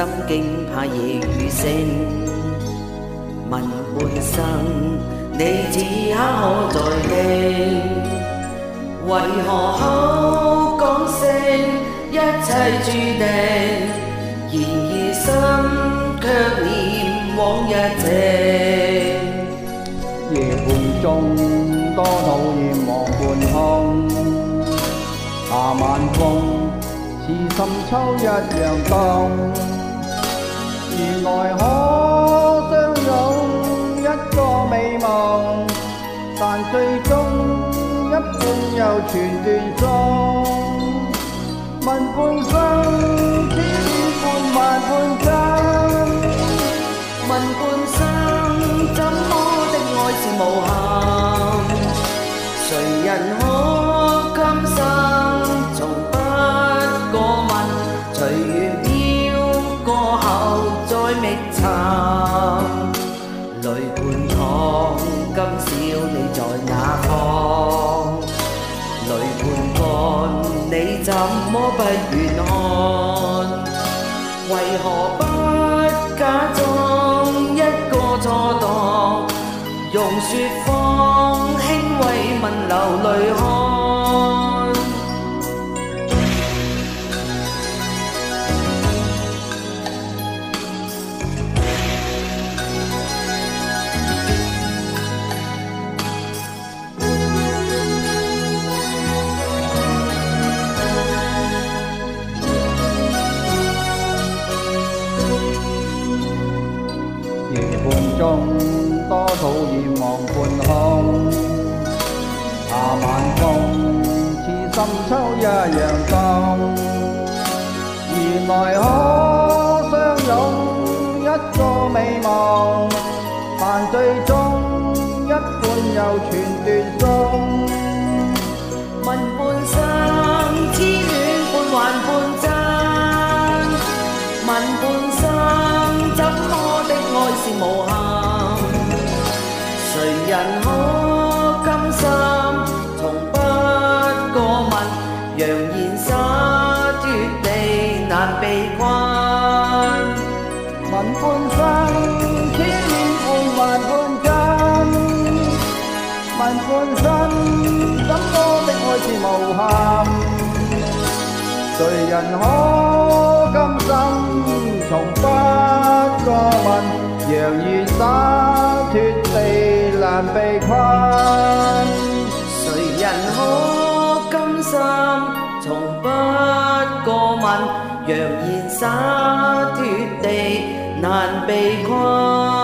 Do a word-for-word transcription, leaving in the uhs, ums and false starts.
怎驚怕夜雨聲？問半生，你此刻可在聽？為何口講聲一切注定？然而心卻念往日情。 夜半中多討厭望半空，夏晚風似深秋一樣凍。原來可相擁一個美夢，但最終一半又全斷送。問半生，千半萬半真。 問半生，怎麼的愛是無限？誰人可今生從不過問？隨緣飄過後再覓尋。淚半塘，今宵你在哪方？淚半乾，你怎麼不願看？為何不假裝一個錯當？用説謊輕慰問流淚看。 夜半中多討厭望半空，夏晚風似深秋一樣凍。原來可相擁一個美夢，但最終一半又全斷送。 問半生，痴戀半還半真。問半生，怎麼的愛是無限？誰人可甘心從不過問？揚言灑脱地難被困。 問半生，痴戀半還半真。問半生，怎麼的愛是無限？誰人可甘心從不過問？揚言灑脱地難被困。 誰人可甘心從不過問？揚言灑脱地難被困。